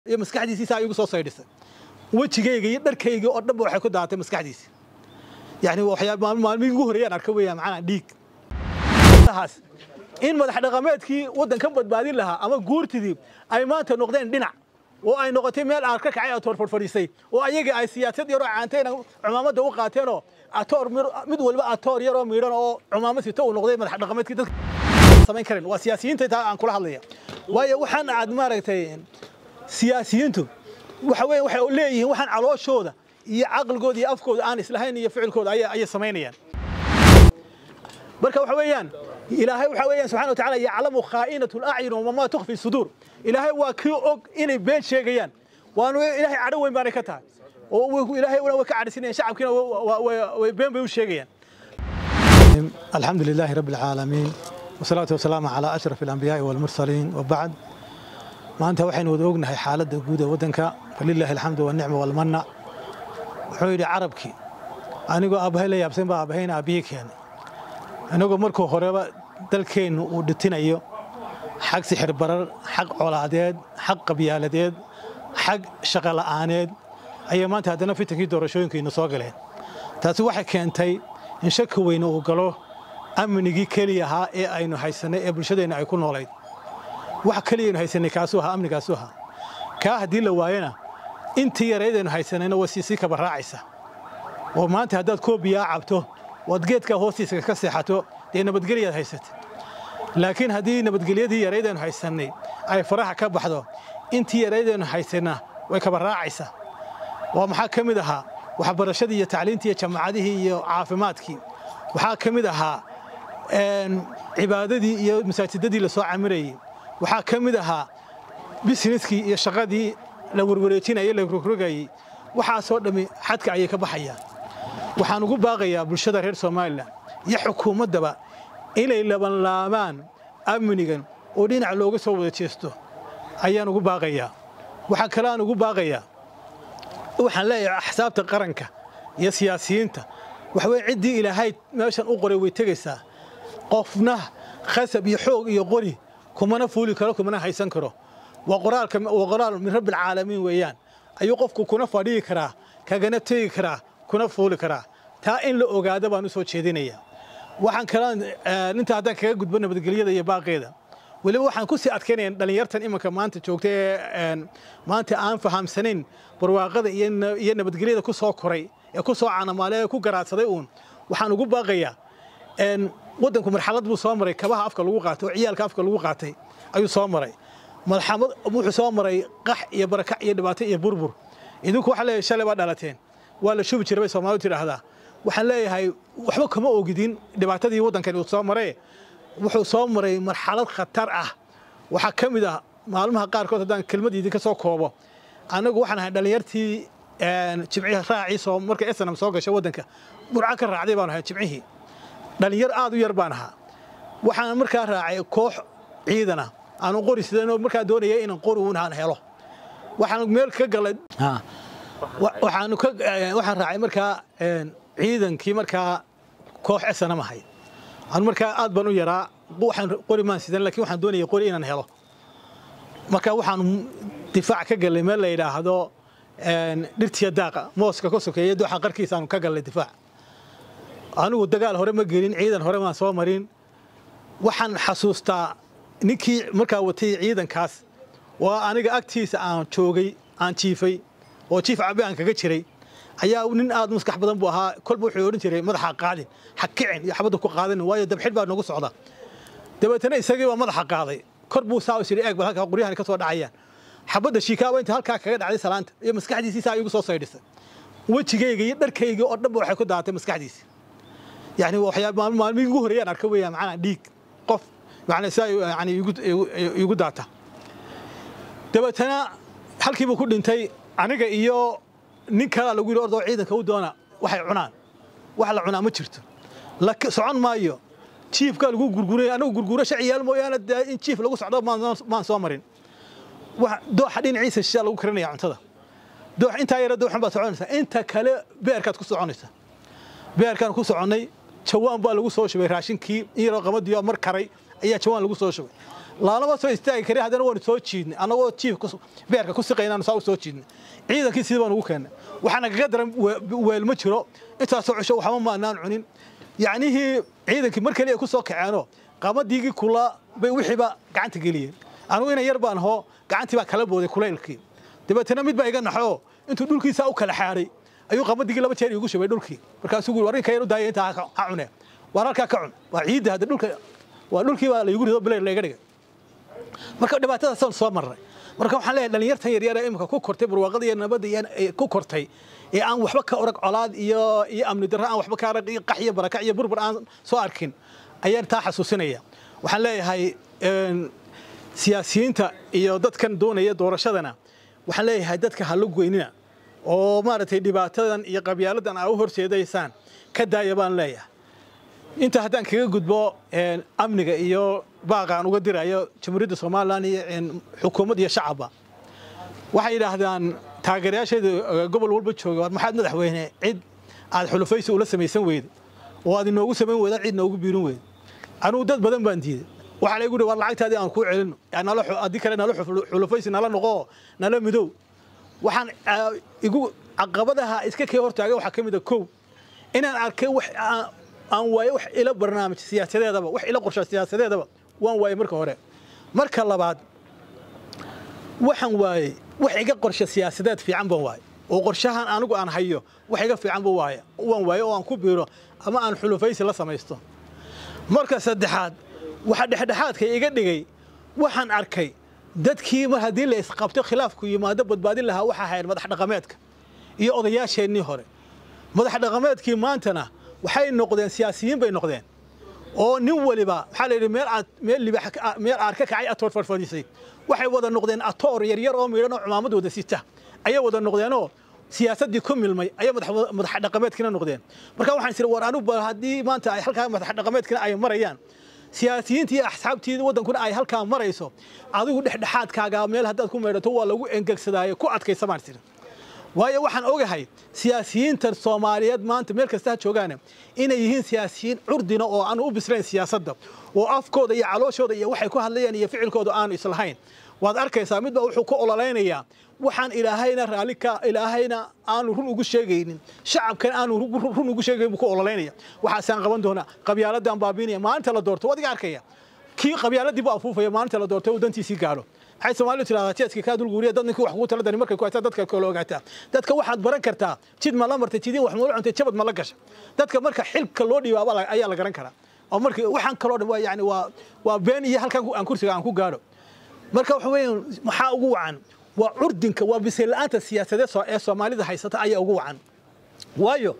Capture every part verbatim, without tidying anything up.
iyo maskaxdiisa ay ugu soo saydhisay wajigayga iyo dharkayga oo dhanba waxay ku daatay maskaxdiisa yaani waxyaabo maalmihi ugu horeeyaan arkay weeyaan macna dhiig taas in madax dhaqameedkii wadanka badbaadin lahaa ama guurtidii ay maanta noqdeen dhinac oo ay noqotay meel aan ka kacay atoor fadhiisay oo ayaga ay siyaasad yar oo caanteen cumaamada u qaateen oo atoor mid walba atoor yar oo miidhan oo cumaamad sito uu noqday madax dhaqameedkii dadka samayn kareen waa siyaasiyiinta taa aan kula hadlaya waayo waxaan aad maaragtay siyaasiyiintu waxa weey waxay leeyihiin waxaan calooshooda iyo aqalkooda iyo afkooda aan islahayn iyo ficilkooda ay ay sameeyaan marka waxa weeyaan ilaahay waxa weeyaan subhanahu wa ta'ala ya'lamu kha'inatul a'yun wa ma tukhfi sudur ilaahay waa kii og inay been sheegayaan waanu ilaahay cadho weyn baan ka tahay oo ilaahay waa ka cadhaysan shacabkina way been bay u sheegayaan alxamdulillahi rabbil alamin wasalaatu wasalaamu ala ashrafil anbiya'i wal mursalin wa ba'd maanta waxaynu wada ognahay xaaladda guud ee wadanka lillahi alhamdu wa ni'ma wal manna wuxuu yiri carabki anigu aabahay la yaabsan baa aabahayna aabihii keenay anigu markuu horeba dalkeenu uu dhitinayo xaq sixir barar xaq colaadeed xaq qabyaaladeed xaq shaqo la'aaneed ayaa maanta hadana fitankii doorashooyinkeenu soo galeen taasi waxay keentay in shaki weyn uu galo amnigii kaliya ahaa ee aynu haysanay ee bulshadeena ay ku noolayd wax kaliya haysanay kaasoo ahaa amnigaasoo ahaa ka hadii la waayana intii yareedeen haysanayna wasiisi ka baraacaysa oo maanta hadaad koobiya cabto wad geedka hoostiisa ka seexato ee nabadgelyada haysatay laakiin hadii nabadgelyadii yareedeen haysanay ay faraha ka baxdo intii yareedeen haysana way ka baraacaysa waa maxaa kamid ahaa waxbarashadii iyo tacliintii iyo jaamacadihii iyo caafimaadkii waxaa kamid ahaa een cibaadadii iyo masaajidadii la soo camirayay waxaa kamid ahaa businesskii iyo shaqadii la warwareejinayay la rogrogayay waxa soo dhami xadka ay ka baxayaan waxaan ugu baaqayaa bulshada reer Soomaaliland iyo xukuumadaba inay laban laabaan amnigan oo dhinac looga soo wada jeesto ayaan ugu baaqayaa waxa kale aan ugu baaqayaa waxaan leeyahay axsaabta qaranka iyo siyaasiyiinta waxa way cidii ilaahay meeshan u qoray way tagaysaa qofna khasab iyo xoog iyo qori kumana fuuli karo kumana haysan karo waa qoraalka waa qoraal min rabbil caalamiin weeyaan ayuu qofku kuna fadhii karaa kagana tagi karaa kuna fuuli karaa taa in la ogaado baan u soo jeedinaya waxaan kala inta hadda kaga gudbo nabadgelyada iyo baaqeeda waliba waxaan ku sii adkeenayaa dhalinyartan imanka maanta joogtay ee maanta aan fahamsanayn barwaaqada iyo nabadgelyada ku soo koray ee ku soo caanamaalay ku garaadsaday uun waxaan ugu baaqayaa een wadanku marxalad buu soo maray kabaha afka lagu qaato ciyaalka afka lagu qaatay ayuu soo maray malxamad wuxuu soo maray qax iyo barakac iyo dhibaato iyo burbur idinku waxa leeyahay shalay ba dhalateen waa la shubi jiray Soomaalidu tiraahdaa waxaan leeyahay waxba kama ogidin dhibaatadii wadankan uu soo maray wuxuu soo maray marxalad khatar ah waxa kamid ah maalmaha qaar kood hadaan kelmad idin ka soo koobo anagu waxaan ahay dhalinyartii een jimciga raaci soo markay isna soo gashay wadanka burca ka raacday baan ahay jimcihii dhalinyar aad u yar baan ahaa waxaan markaa raacay koox ciidana aan u qori sidoo markaa doonayay inaan qori uun aan helo waxaan meel ka galay ha waxaan ka waxaan raacay markaa een ciidankii markaa koox isna ma hay aan markaa aad baan u yaraa waxaan qori maan sidan laakiin waxaan doonayay qori inaan helo markaa waxaan difaac ka galay meel la yiraahdo een dhirtiya daaqa mooska ka sokeeyay waxa qarkiisa aan ka galay difaac anigu dagaal hore ma gelin ciidan hore ma soo marin waxaan xasuustaa ninkii markaa watay ciidankaas waa aniga agtiisa aan joogay aan jiifay oo jiif cabi aan kaga jiray ayaa nin aad maskax badan buu ahaa kolba wuxuu oran jiray madaxa qaadin xakicin iyo xabada ku qaadan waayo dabxid baa nagu socda dabeetana isagii waa madaxa qaaday kor buu saa u sii eeg bal halka qoriyahan ka soo dhacayaan xabada shiikaaba inta halka kaga dhacday salaanta iyo maskaxdiisa ay ugu soo saydhisay wajigayga iyo dharkayga oo dhanba waxay ku daatay maskaxdiisa يعني وحياة مالمي ugu horeeyaan arkay weeyaan macna dhiig qof macna say yani igu igu daata dabatana halkii buu ku dhintay aniga iyo nin kale lagu yiri ordo ciidanka u doona waxay cunaan wax la cunaa ma jirto la socon maayo chiefka lagu gurguray anigu gurguro shaciyaal mooyaan in chief lagu socdo ma soo marin wax doox dhinaciisa shisha lagu karinaya cuntada doox inta yar doox baa soconaysa inta kale beerkaad ku soconaysa beerkan ku soconay jawaan baa lagu soo shubay raashinkii iyo qamadiyo mar karay ayaa jawaan lagu soo shubay laalama soo istaagi karay haddana waan soo jiidnay anagoo jiif beerka ku siqaynaan soo soo jiidnay ciidankii sidii baan ugu keenay waxaana kaga daran weel ma jiro intaas soo cusho waxba ma aanan cunin yacnihii ciidankii mar kale ay ku soo kaceeno qamadiigii kula bay wixiiba gacanta geliyeen anigu ina yar baan hoo gacantii baa kala booday kulaylkii dabeetana mid baa iga naxo intuu dhulkiisa u kala xaaray ayuu qamadiigii laba jeer igu shubay dhulkii markaasuu uu warin kayr u daayay inta ha cunee war halka ka cun waa ciidda hada dhulka waa dhulkii baa la igu rido bilay laga dhigay marka dhibaatada soo soo maray marka waxaan leeyahay dhalinyartan yar yar ee imka ku kortay barwaaqada iyo nabadda iyo ku kortay ee aan waxba ka orag colaad iyo iyo amni darro aan waxba ka arag iyo qax iyo baraka iyo burbur aan soo arkin ayaan taa xasuusinaya waxaan leeyahay siyaasiyiinta iyo dadkan doonaya doorashadana waxaan leeyahay dadka ha la goynina oo maaragtay dhibaatadan iyo qabyaaladan ay u horseedaysaan ka daaya baan leeyahay inta haddaan kaga gudbo amniga iyo baaqaan uga dirayo jamhuuriyadda Soomaaliland iyo xukuumadda iyo shacabba waxay yiraahdaan taageerayaasheeda gobol walba jooga war maxaad madaxweyne cid aad xulufaysi ula samaysan weyd oo aad inoogu samayn weyda cid noogu biirin weyd anu dad badan baan diiday waxa la igu dhawaa lacagtaadii aan ku celino nala adii kale nala xulufaysi nala noqo nala midow waxaan igu caqabadaha iska kee hortaaga waxa kamid ah koow inaan arkay wax aan waayo wax ila barnaamij siyaasadeedaba wax ila qorshe siyaasadeedaba waan waayo marka hore marka labaad waxaan waayo wax iga qorshe siyaasadeed fiican baan waayo oo qorshahan anigu aan hayo wax iga fiican baan waayo waan waayo oo aan ku biiro ama aan xulufaysi la samaysto marka saddexaad waxa dhexdhexaadka iga dhigay waxaan arkay dadkii mar hadii la isqabto khilaafku yimaado badbaadin lahaa waxa hayr madax dhaqameedka iyo odayaasheenii hore madax dhaqameedkii maantana waxay noqdeen siyaasiyiin bay noqdeen oo nin waliba waxa la yiri meel aad meel libax meel aad ka kacay atoor farfadisay waxay wada noqdeen atoor yar yar oo miidhan oo cumaamadooda sita ayay wada noqdeen oo siyaasadii ku milmay ayay madax dhaqameedkina noqdeen marka waxaan isir war anu hadii maanta ay halka madax dhaqameedkina ay marayaan siyaasiyiintii iyo axsaabtii wadankuna ay halka marayso adigu dhexdhexaadkaaga meel hadaad ku meedato waa lagu engegsadaayo ku adkaysamaan sir waayo waxaan ogahay siyaasiyiinta Soomaaliyeed maanta meel kasta joogaan inay yihiin siyaasiyiin curdina oo aan u bisleen siyaasadda oo afkooda iyo calooshooda iyo waxay ku hadlayaan iyo ficilkooda aan islahayn waad arkaysaa midba wuxuu ku ololeynayaa waxaan ilaahayna raalika ilaahayna aan run ugu sheegaynin shacabkan aan run ugu sheegaynin ku ololeynaya waxa saan qaban doona qabyaaladdan baabiinaya maanta la doorto wadiga arkaya kii qabyaaladii baa afuufaya maanta la doorto wadantiisii gaaro waxay Soomaalidu tiraahdaa jeedka ka dul guuriya dadka wax ugu tala dan markay ku haysta dadka kale ogaata dadka waxaad baran kartaa jid ma la martay jidin wax ma la cuntay jabad ma la gashay dadka marka xilka loo dhiibaaba ayaa la garan karaa oo markii waxaan kale oo yaani waa waa been iyo halkan aan kursiga aan ku gaaro marka waxa weeyaan waxa ugu wacan waa curdinka waa biseelaanta siyaasadeed ee Soomaalida haysata ayaa ugu wacan waayo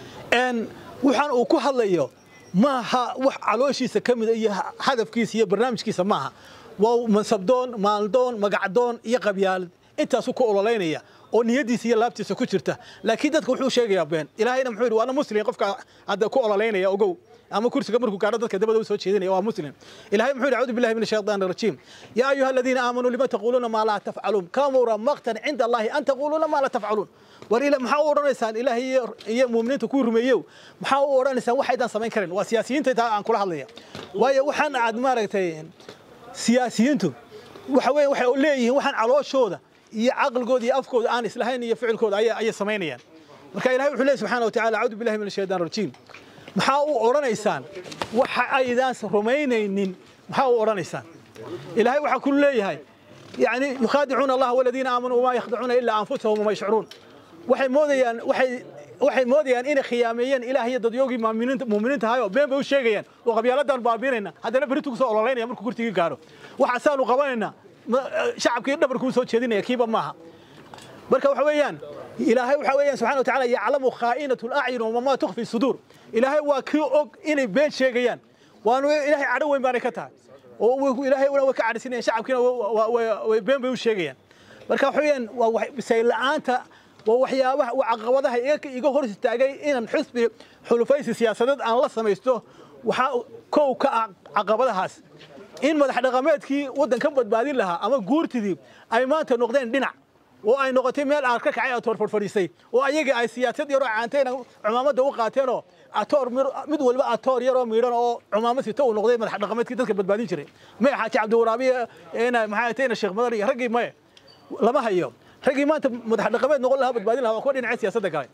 een waxaan uu ku hadlayo maaha wax calooshiisa kamid iyo hadafkiisa iyo barnaamijkiisa maaha waa mansabdoon maaldoon magacdoon iyo qabyaalad intaas ku ololeynaya oo niyadiisa iyo laabtiisa ku jirta laakiin dadku wuxuu sheegayaa been ilaahayna muxuu yiri waana muslim qofka hadda ku ololeynaya ogow ama kursiga markuu gaaro dadka dabada soo jeedinaya waa muslim ilaahay muxuu yiri a'uudu billahi minash shaytaanir rajiim ya ayuha alladhina aamanu lima taquluna ma la taf'alun kamura maqtan 'inda allahi an taquluna ma la taf'alun war ila maxaa u oranaysaan ilaahay iyo muuminiinta ku rumeeyo maxaa u oranaysaan waxaydan samayn karin waa siyaasiyiinta aan kula hadlaya waayo waxaan aad maaragtay siyaasiyiintu waxa weey waxay leeyihiin waxaan calooshooda iyo aqalkooda iyo afkooda aan islahayn iyo ficilkooda ay ay sameynayaan marka ilaahay wuxuu leeyahay subhanahu wa ta'ala a'uudu billahi minash shaytaanir rajiim maxaa u oranaysaan waxa aydan rumeynaynin maxaa u oranaysaan ilaahay waxa ku leeyahay yani yukhadi'una allah walladina aamanu wa ma yakhda'una illa anfusahum wa ma yash'urun waxay moodayaan waxay waxay moodayaan in khiyaameeyeen ilaahay iyo dadyoogii muuminiinta muuminiinta hayo been bay u sheegayaan oo qabyaaladan baabiinayna hadana baritu soo ololeynaya markuu kurtiga gaaro waxa saanu qabanayna shacabkii dhabarku soo jeedinaya kiiba maaha marka waxa weeyaan ilaahay waxa weeyaan subhanahu wa ta'ala ya'lamu kha'inatul a'yun wa ma tukhfi sudur ilaahay waa kii og inay been sheegayaan waanu ilaahay cadho weyn baan ka tahay oo ilaahay waa ka cadhisinaya shacabkina way been bay u sheegayaan marka waxa weeyaan waa bisay la'aanta waxyaabaha caqabadaha iga hor istaagay inaan xisbi xulufaysi siyaasadeed aan la samaysto waxa koow ka caqabadahaas in madax dhaqameedkii wadanka badbaadin lahaa ama guurtidii ay maanta noqdeen dhinac oo ay noqotay meel aan ka kacay atoor farfadisay oo ayaga ay siyaasad yar oo caanteen cumaamada u qaateen oo atoor mid walba atoor yar oo miidhan oo cumaamad sita uu noqday madax dhaqameedkii dadka badbaadin jiray ma xaaji cabdi waraabiye ina maxay tahay sheekh madar iyo ragii ma lama hayo ragii maanta madax dhaqameed noqon lahaa badbaadin lahaa ku dhinaca siyaasadda galay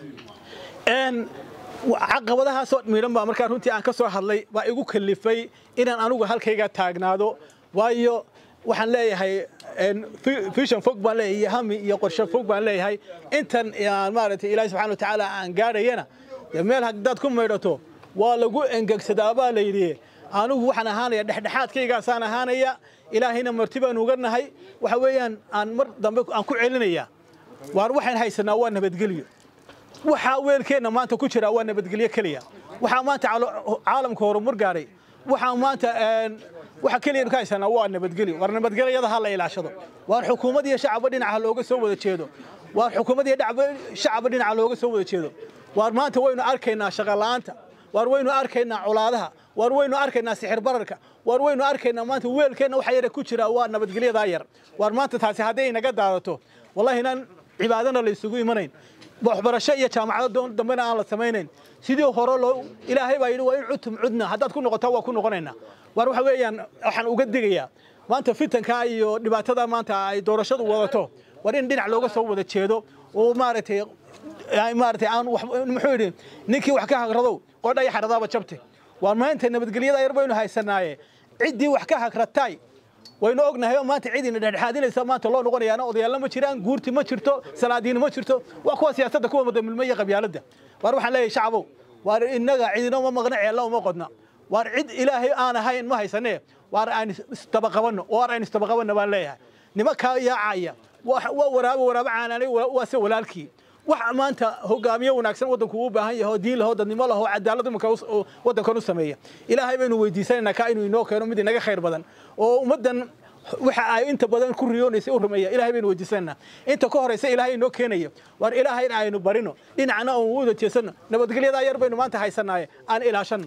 een caqabadaha soo miidhan baa markaa runtii aan ka soo hadlay baa igu kalifay inaan anigu halkayga taagnaado waayo waxaan leeyahay vision fog baan leeyahay hami iyo qorshe fog baan leeyahay intan maaragtay ilaahay subxaanahu wa tacaala aan gaadhayana meel haddaad ku maydhato waa lagu engegsadaa baa la yidhi anigu waxaan ahaanaya dhexdhexaadkaygaasaan ahaanaya ilaahayna marti baan uga nahay waxa weeyaan aan mar dambe aan ku celinaya waar waxaan haysanaa waa nabadgelyo waxa weelkeena maanta ku jira waa nabadgelyo kaliya waxa maanta caalamka horumar gaaray waxa maanta waxa kaliya ka haysanaa waa nabadgelyo war nabadgelyada ha la ilaashado waar xukuumad iyo shacab dhinaca looga soo wada jeedo waar xukuumad iyo shacab dhinaca looga soo wada jeedo waar maanta waynu arkaynaa shaqo la'aanta waar waynu arkaynaa colaadaha waar waynu arkaynaa sixir bararka waar waynu arkaynaa maanta weelkeena waxa yar ku jira waa nabadgelyada yar waar maanta taasi haday naga daadato wallahi inaan cibaadana la isugu imanayn waxbarasho iyo jaamacado dambena aan la sameeynayn sidii hore loo ilaahay baa yiri waa in cudtum cudna haddaad ku noqoto waa ku noqonaynaa waar waxa weeyaan waxaan uga digayaa maanta fitanka iyo dhibaatada maanta ay doorashadu wadato war in dhinac looga soo wada jeedo oo maaragtay ay maartay aan wax muxuu yiri ninkii wax ka hagrado oo dhay xaradaaba jabtay waa maanta nabadgelyada yar baynu haysanaaye cidii wax ka hagratay waynu ognahay maanta cidina dhexdhexaadinaysa maanta loo noqonayaana odayaal ma jiraan guurti ma jirto salaadiin ma jirto waa kuwa siyaasadda kuwa madamilmaya qabyaaladda waar waxaan leeyahay shacabo waar inaga cidina ma maqna ceelo ma qodna waar cid ilaahay aan ahayn ma haysanee waar aan istabaqabano waar aan istabaqabano baan leeyahay nimanka yaacaya waa waraabo waraabo caananay waa se walaalkii waxa maanta hogaamiye wanaagsan wadanku u baahan yahay diin laho dadnimo laho cadaalad marka wadankan u sameeya ilaahay baynu weydiisanaynaa ka inuu inoo keeno mid inaga khayr badan oo ummadan waxa ay inta badan ku riyoonaysa u rumeeya ilaahay baynu weydiisanaynaa inta ka horeysa ilaahay inoo keenayo war ilaahay aynu barino dhinacna oo u wada jeesano nabadgelyada yar baynu maanta haysanaaye aan ilaashano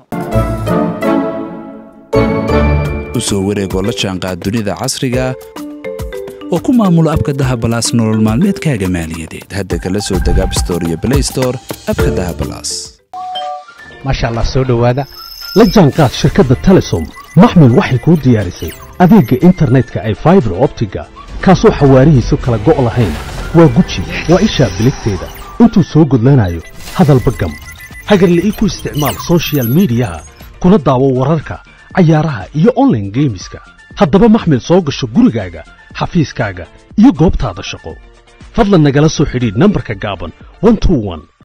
usoo wareegoo la jaanqaad dunida casriga oo ku maamulo abka dahabalaas nolol maalmeedkaaga maaliyadeed hadda kala soo deg App Store iyo Play Store abka dahabalaas maasha Allah soo dhawaada la jaanqaad shirkadda Telesom maxmil waxay ku diyaarisay adeegga internetka ay fiber optiga kaasoo xawaarihiisu kala go' lahayn waa guji waa isha biligteeda intuu soo gudlanayo hadalba gam hagarle ii ku isticmaal social media kuna daawo wararka ciyaaraha iyo online gameska haddaba maxmil soo gasho gurigaaga xafiiskaaga iyo goobtaada shaqo fadlan nagala soo xidhiidh nambarka gaaban one two one